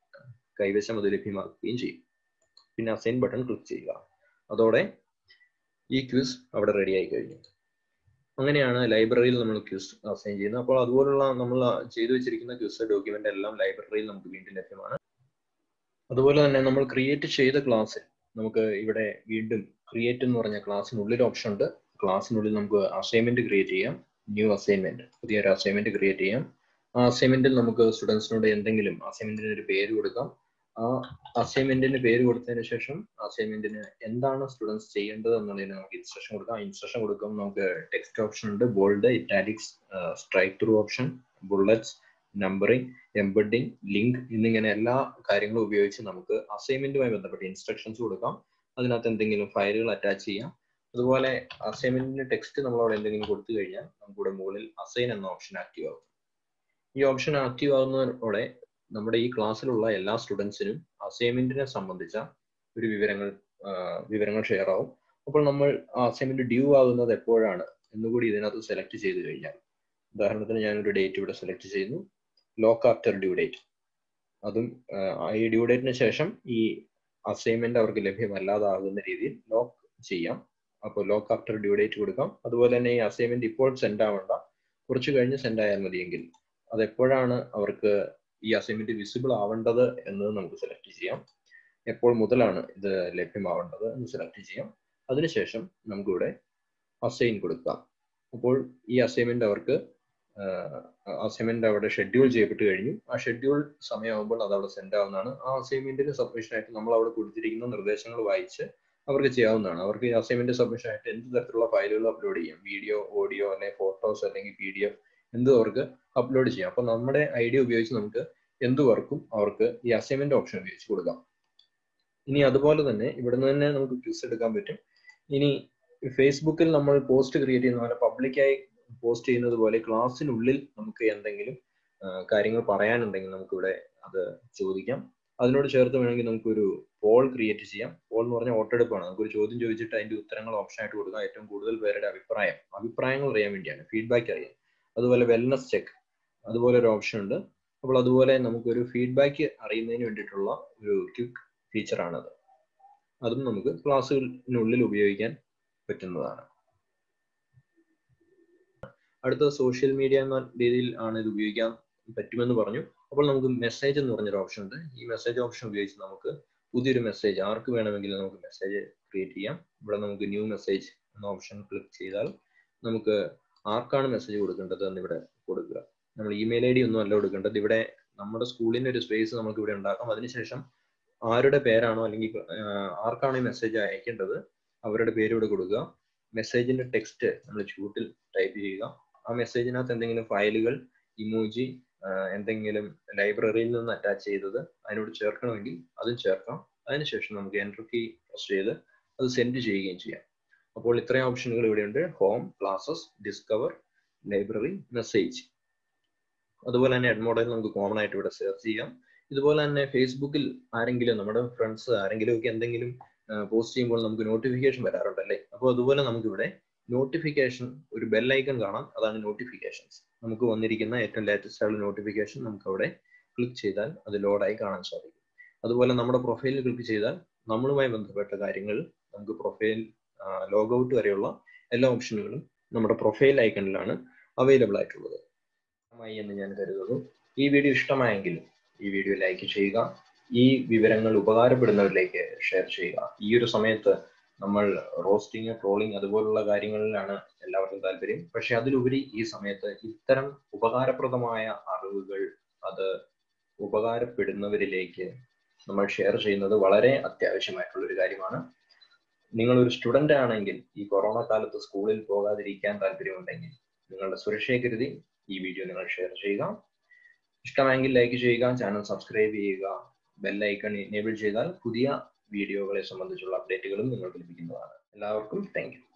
കൈവശം അത് ലഭ്യമാക്കുകയും ചെയ്യും. പിന്നെ അസൈൻ ബട്ടൺ ക്ലിക്ക് ചെയ്യുക. അതോടെ ഈ ക്വിസ് അവിടെ റെഡി ആയി കഴിഞ്ഞു. അങ്ങനെയാണ് ലൈബ്രറിയിൽ നമ്മൾ ക്വിസ് അസൈൻ ചെയ്യുന്നത്. അപ്പോൾ അതുപോലുള്ള നമ്മൾ ചെയ്തു വെച്ചിരിക്കുന്ന ക്വിസ് ഡോക്യുമെന്റ് എല്ലാം ലൈബ്രറിയിൽ നമുക്ക് വീണ്ടും ലഭ്യമാണ്. അതുപോലെ തന്നെ നമ്മൾ ക്രിയേറ്റ് ചെയ്ത ക്ലാസ്സിൽ നമുക്ക് ഇവിടെ വീണ്ടും ക്രിയേറ്റ് എന്ന് പറഞ്ഞ ക്ലാസ്സിനുള്ളിൽ ഓപ്ഷൻ ഉണ്ട്. ക്ലാസ്സിനുള്ളിൽ നമുക്ക് അസൈൻമെന്റ് ക്രിയേറ്റ് ചെയ്യാം. ന്യൂ അസൈൻമെന്റ്, പുതിയൊരു അസൈൻമെന്റ് ക്രിയേറ്റ് ചെയ്യാം. ആ അസൈൻമെന്റിൽ നമുക്ക് സ്റ്റുഡൻസിനോട് എന്തെങ്കിലും അസൈൻമെന്റിന് ഒരു പേര് കൊടുക്കാം. ആ അസൈൻമെന്റിന് പേര് കൊടുത്തതിന് ശേഷം അസൈൻമെന്റിന് എന്താണ് സ്റ്റുഡൻസ് ചെയ്യേണ്ടത് എന്നുള്ളതിന് നമുക്ക് ഇൻസ്ട്രക്ഷൻ കൊടുക്കാം. ഇൻസ്ട്രക്ഷൻ കൊടുക്കുമ്പോൾ നമുക്ക് ടെക്സ്റ്റ് ഓപ്ഷൻ ഉണ്ട്, bold, italics, strike through option, bullets, numbering, embedding, link എന്നിങ്ങനെ എല്ലാ കാര്യങ്ങളും ഉപയോഗിച്ച് നമുക്ക് അസൈൻമെന്റുമായി ബന്ധപ്പെട്ട ഇൻസ്ട്രക്ഷൻസ് കൊടുക്കാം. അതിനകത്ത് എന്തെങ്കിലും ഫയലുകൾ അറ്റാച്ച് ചെയ്യാം. അതുപോലെ അസൈൻമെന്റിന്റെ ടെക്സ്റ്റ് നമ്മളവിടെ എന്തെങ്കിലും കൊടുത്തു കഴിഞ്ഞാൽ നമുക്കിവിടെ മുകളിൽ അസൈൻ എന്ന ഓപ്ഷൻ ആക്റ്റീവ് ആകും. ഈ ഓപ്ഷൻ ആക്റ്റീവ് ആകുന്നതോടെ നമ്മുടെ ഈ ക്ലാസ്സിലുള്ള എല്ലാ സ്റ്റുഡൻസിനും അസൈൻമെന്റിനെ സംബന്ധിച്ച ഒരു വിവരങ്ങൾ വിവരങ്ങൾ ഷെയർ ആവും. അപ്പോൾ നമ്മൾ അസൈൻമെന്റ് ഡ്യൂ ആകുന്നത് എപ്പോഴാണ് എന്നുകൂടി ഇതിനകത്ത് സെലക്ട് ചെയ്ത് കഴിഞ്ഞാൽ, ഉദാഹരണത്തിന് ഞാനൊരു ഡേറ്റ് ഇവിടെ സെലക്ട് ചെയ്യുന്നു, ലോക്ക് ആഫ്റ്റർ ഡ്യൂ ഡേറ്റ്. അതും ഈ ഡ്യൂ ഡേറ്റിന് ശേഷം ഈ അസൈൻമെന്റ് അവർക്ക് ലഭ്യമല്ലാതാകുന്ന രീതിയിൽ ലോക്ക് ചെയ്യാം. അപ്പോൾ ലോക്ക് ആഫ്റ്റർ ഡ്യൂ ഡേറ്റ് കൊടുക്കാം. അതുപോലെ തന്നെ ഈ അസൈൻമെന്റ് ഇപ്പോൾ സെൻഡ് ആവേണ്ട, കുറച്ച് കഴിഞ്ഞ് സെൻഡ് ആയാൽ മതിയെങ്കിൽ അതെപ്പോഴാണ് അവർക്ക് ഈ അസൈൻമെന്റ് വിസിബിൾ ആവേണ്ടത് എന്നത് നമുക്ക് സെലക്ട് ചെയ്യാം. എപ്പോൾ മുതലാണ് ഇത് ലഭ്യമാവേണ്ടത് എന്ന് സെലക്ട് ചെയ്യാം. അതിനുശേഷം നമുക്കിവിടെ അസൈൻ കൊടുക്കാം. അപ്പോൾ ഈ അസൈൻമെന്റ് അവർക്ക് അസൈൻമെന്റ് അവിടെ ഷെഡ്യൂൾ ചെയ്യപ്പെട്ട് കഴിഞ്ഞു. ആ ഷെഡ്യൂൾ സമയമാകുമ്പോൾ അത് അവിടെ സെൻഡ് ആവുന്നതാണ്. ആ അസൈൻമെന്റിന് സബ്മിഷൻ ആയിട്ട് നമ്മൾ അവിടെ കൊടുത്തിരിക്കുന്ന നിർദ്ദേശങ്ങൾ വായിച്ച് അവർക്ക് ചെയ്യാവുന്നതാണ്. അവർക്ക് ഈ അസൈൻമെന്റ് സബ്മിഷൻ ആയിട്ട് എന്ത് തരത്തിലുള്ള ഫയലുകൾ അപ്ലോഡ് ചെയ്യാം, വീഡിയോ, ഓഡിയോ, അല്ലെങ്കിൽ ഫോട്ടോസ്, അല്ലെങ്കിൽ പി ഡി എഫ്, എന്ത് അവർക്ക് അപ്ലോഡ് ചെയ്യാം. അപ്പൊ നമ്മുടെ ഐഡിയ ഉപയോഗിച്ച് നമുക്ക് എന്ത് വർക്കും അവർക്ക് ഈ അസൈൻമെന്റ് ഓപ്ഷൻ ഉപയോഗിച്ച് കൊടുക്കാം. ഇനി അതുപോലെ തന്നെ ഇവിടുന്ന് തന്നെ നമുക്ക് ക്വിസ് എടുക്കാൻ പറ്റും. ഇനി ഫേസ്ബുക്കിൽ നമ്മൾ പോസ്റ്റ് ക്രിയേറ്റ് ചെയ്യുന്ന പോലെ പബ്ലിക്കായി പോസ്റ്റ് ചെയ്യുന്നത് പോലെ ക്ലാസ്സിനുള്ളിൽ നമുക്ക് എന്തെങ്കിലും കാര്യങ്ങൾ പറയാനുണ്ടെങ്കിൽ നമുക്കിവിടെ അത് ചോദിക്കാം. അതിനോട് ചേർത്ത് വേണമെങ്കിൽ നമുക്കൊരു പോൾ ക്രിയേറ്റ് ചെയ്യാം. പോൾ എന്ന് പറഞ്ഞാൽ വോട്ടെടുപ്പാണ്. നമുക്കൊരു ചോദ്യം ചോദിച്ചിട്ട് അതിന്റെ ഉത്തരങ്ങൾ ഓപ്ഷൻ ആയിട്ട് കൊടുക്കാം. ഏറ്റവും കൂടുതൽ പേരുടെ അഭിപ്രായം അഭിപ്രായങ്ങൾ അറിയാൻ വേണ്ടിയാണ്, ഫീഡ്ബാക്ക് അറിയാൻ. അതുപോലെ വെൽനസ് ചെക്ക്, അതുപോലെ ഒരു ഓപ്ഷൻ ഉണ്ട്. അപ്പോൾ അതുപോലെ നമുക്കൊരു ഫീഡ്ബാക്ക് അറിയുന്നതിന് വേണ്ടിയിട്ടുള്ള ഒരു ക്വിക്ക് ഫീച്ചറാണത്. അതും നമുക്ക് ക്ലാസ്സുകളിനുള്ളിൽ ഉപയോഗിക്കാൻ പറ്റുന്നതാണ്. അടുത്ത സോഷ്യൽ മീഡിയ എന്ന രീതിയിൽ ആണ് ഇത് ഉപയോഗിക്കാൻ പറ്റുമെന്ന് പറഞ്ഞു. അപ്പോൾ നമുക്ക് മെസ്സേജ് എന്ന് പറഞ്ഞൊരു ഓപ്ഷൻ ഉണ്ട്. ഈ മെസ്സേജ് ഓപ്ഷൻ ഉപയോഗിച്ച് നമുക്ക് പുതിയൊരു മെസ്സേജ് ആർക്ക് വേണമെങ്കിലും നമുക്ക് മെസ്സേജ് ക്രിയേറ്റ് ചെയ്യാം. ഇവിടെ നമുക്ക് ന്യൂ മെസ്സേജ് എന്ന ഓപ്ഷൻ ക്ലിക്ക് ചെയ്താൽ നമുക്ക് ആർക്കാണ് മെസ്സേജ് കൊടുക്കേണ്ടത് എന്ന് ഇവിടെ കൊടുക്കുക. നമ്മൾ ഇമെയിൽ ഐ ഡി ഒന്നും അല്ല കൊടുക്കേണ്ടത്. ഇവിടെ നമ്മുടെ സ്കൂളിന്റെ ഒരു സ്പേസ് നമുക്ക് ഇവിടെ ഉണ്ടാക്കാം. അതിനുശേഷം ആരുടെ പേരാണോ അല്ലെങ്കിൽ ആർക്കാണോ ഈ മെസ്സേജ് അയക്കേണ്ടത് അവരുടെ പേര് ഇവിടെ കൊടുക്കുക. മെസ്സേജിന്റെ ടെക്സ്റ്റ് നമ്മൾ ചൂട്ടിൽ ടൈപ്പ് ചെയ്യുക. ആ മെസ്സേജിനകത്ത് എന്തെങ്കിലും ഫയലുകൾ, ഇമോജി, എന്തെങ്കിലും ലൈബ്രറിയിൽ നിന്ന് അറ്റാച്ച് ചെയ്തത് അതിനോട് ചേർക്കണമെങ്കിൽ അതും ചേർക്കാം. അതിനുശേഷം നമുക്ക് എൻ്റർ കീ പ്രസ് ചെയ്ത് അത് സെൻഡ് ചെയ്യുകയും ചെയ്യാം. അപ്പോൾ ഇത്രയും ഓപ്ഷനുകൾ ഇവിടെയുണ്ട്: home, classes, discover, library, message. അതുപോലെ തന്നെ ഹെഡ് മോഡൽ നമുക്ക് കോമൺ ആയിട്ട് ഇവിടെ സെർച്ച് ചെയ്യാം. ഇതുപോലെ തന്നെ ഫേസ്ബുക്കിൽ ആരെങ്കിലും നമ്മുടെ ഫ്രണ്ട്സ് ആരെങ്കിലും ഒക്കെ എന്തെങ്കിലും പോസ്റ്റ് ചെയ്യുമ്പോൾ നമുക്ക് നോട്ടിഫിക്കേഷൻ വരാറുണ്ടല്ലേ. അപ്പോൾ അതുപോലെ നമുക്കിവിടെ നോട്ടിഫിക്കേഷൻ ഒരു ബെൽ ഐക്കൺ കാണാം, അതാണ് നോട്ടിഫിക്കേഷൻസ്. നമുക്ക് വന്നിരിക്കുന്ന ഏറ്റവും ലേറ്റസ്റ്റ് ആയുള്ള നോട്ടിഫിക്കേഷൻ നമുക്ക് അവിടെ ക്ലിക്ക് ചെയ്താൽ അത് ലോഡായി കാണാൻ സാധിക്കും. അതുപോലെ നമ്മുടെ പ്രൊഫൈലിൽ ക്ലിക്ക് ചെയ്താൽ നമ്മളുമായി ബന്ധപ്പെട്ട കാര്യങ്ങൾ നമുക്ക് പ്രൊഫൈൽ ലോഗൌട്ട് വരെയുള്ള എല്ലാ ഓപ്ഷനുകളും നമ്മുടെ പ്രൊഫൈൽ ഐക്കണിലാണ് അവൈലബിൾ ആയിട്ടുള്ളത് എന്ന് ഞാൻ കരുതുന്നു. ഈ വീഡിയോ ഇഷ്ടമായെങ്കിൽ ഈ വീഡിയോ ലൈക്ക് ചെയ്യുക, ഈ വിവരങ്ങൾ ഉപകാരപ്പെടുന്നവരിലേക്ക് ഷെയർ ചെയ്യുക. ഈ ഒരു സമയത്ത് നമ്മൾ റോസ്റ്റിംഗ്, ട്രോളിംഗ് അതുപോലുള്ള കാര്യങ്ങളിലാണ് എല്ലാവർക്കും താല്പര്യം. പക്ഷെ അതിലുപരി ഈ സമയത്ത് ഇത്തരം ഉപകാരപ്രദമായ അറിവുകൾ അത് ഉപകാരപ്പെടുന്നവരിലേക്ക് നമ്മൾ ഷെയർ ചെയ്യുന്നത് വളരെ അത്യാവശ്യമായിട്ടുള്ള ഒരു കാര്യമാണ്. നിങ്ങളൊരു സ്റ്റുഡൻ്റ് ആണെങ്കിൽ ഈ കൊറോണ കാലത്ത് സ്കൂളിൽ പോകാതിരിക്കാൻ താല്പര്യമുണ്ടെങ്കിൽ നിങ്ങളുടെ സുരക്ഷയെ കരുതി ഈ വീഡിയോ നിങ്ങൾ ഷെയർ ചെയ്യുക. ഇഷ്ടമായെങ്കിൽ ലൈക്ക് ചെയ്യുക, ചാനൽ സബ്സ്ക്രൈബ് ചെയ്യുക, ബെൽ ഐക്കൺ എനേബിൾ ചെയ്താൽ പുതിയ വീഡിയോകളെ സംബന്ധിച്ചുള്ള അപ്ഡേറ്റുകളും നിങ്ങൾക്ക് ലഭിക്കുന്നതാണ്. എല്ലാവർക്കും താങ്ക് യു.